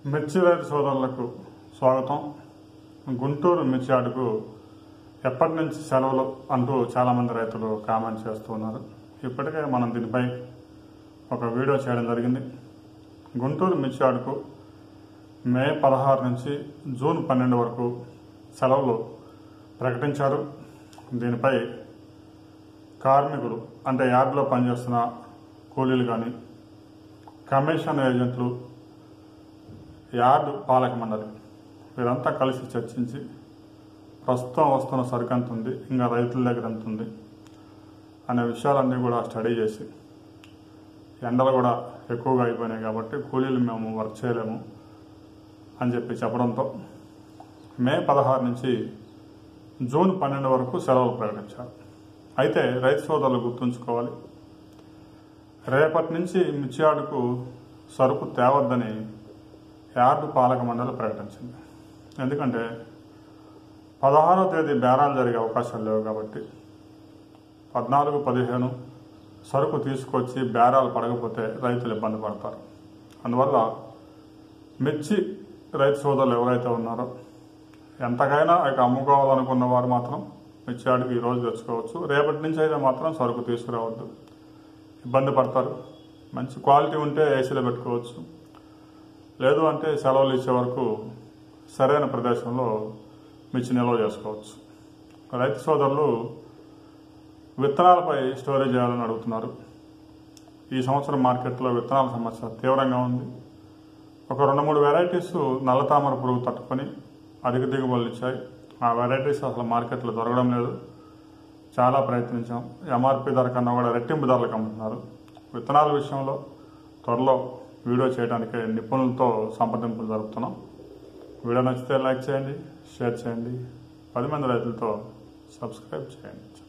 మిర్చి రైతు సోదరులకు స్వాగతం. గుంటూరు మిర్చి యార్డుకు ఎప్పటి నుంచి సెలవులు అంటూ చాలామంది రైతులు కామెంట్ చేస్తున్నారు. ఇప్పటికే మనం దీనిపై ఒక వీడియో చేయడం జరిగింది. గుంటూరు మిర్చి యార్డుకు మే 16 నుంచి జూన్ 12 వరకు సెలవులు ప్రకటించారు. దీనిపై కార్మికులు అంటే యార్డులో పనిచేస్తున్న కూలీలు కానీ, కమిషన్ ఏజెంట్లు, యార్డు పాలక మండలి వీరంతా కలిసి చర్చించి ప్రస్తుతం వస్తున్న సరుకు ఎంత ఉంది, ఇంకా రైతుల దగ్గర ఎంత ఉంది అనే విషయాలన్నీ కూడా స్టడీ చేసి, ఎండలు కూడా ఎక్కువగా అయిపోయినాయి కాబట్టి కూలీలు మేము వర్క్ చేయలేము అని చెప్పడంతో మే 16 నుంచి జూన్ 12 వరకు సెలవులు ప్రకటించారు. అయితే రైతు సోదరులు గుర్తుంచుకోవాలి, రేపటి నుంచి మిర్చి యార్డుకు సరుకు తేవద్దని యార్డు పాలక మండలి ప్రకటించింది. ఎందుకంటే 16వ తేదీ బేరాలు జరిగే అవకాశాలు లేవు కాబట్టి 14, 15 సరుకు తీసుకొచ్చి బేరాలు పడకపోతే రైతులు ఇబ్బంది పడతారు. అందువల్ల మిర్చి రైతు సోదరులు ఎవరైతే ఉన్నారో ఎంతకైనా ఇక అమ్ముకోవాలనుకున్న వారు మాత్రం మిర్చి యార్డుకి ఈరోజు తెచ్చుకోవచ్చు. రేపటి నుంచి అయితే మాత్రం సరుకు తీసుకురావద్దు, ఇబ్బంది పడతారు. మంచి క్వాలిటీ ఉంటే ఏసీలో పెట్టుకోవచ్చు, లేదు అంటే సెలవులు ఇచ్చే వరకు సరైన ప్రదేశంలో మిర్చి నిల్వ చేసుకోవచ్చు. రైతు సోదరులు విత్తనాలపై స్టోరేజ్ చేయాలని అడుగుతున్నారు. ఈ సంవత్సరం మార్కెట్లో విత్తనాల సమస్య తీవ్రంగా ఉంది. ఒక 2-3 వెరైటీస్ నల్లతామర పురుగు తట్టుకొని అధిక దిగుబడులు ఇచ్చాయి. ఆ వెరైటీస్ అసలు మార్కెట్లో దొరకడం లేదు. చాలా ప్రయత్నించాం. ఎంఆర్పి ధర కన్నా కూడా రెట్టింపు ధరలకు అమ్ముతున్నారు. విత్తనాల విషయంలో త్వరలో వీడియో చేయడానికి నిపుణులతో సంప్రదింపులు జరుపుతున్నాం. వీడియో నచ్చితే లైక్ చేయండి, షేర్ చేయండి, 10 మంది రైతులతో సబ్స్క్రైబ్ చేయండి.